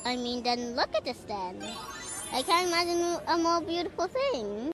I mean, then look at this then. I can't imagine a more beautiful thing.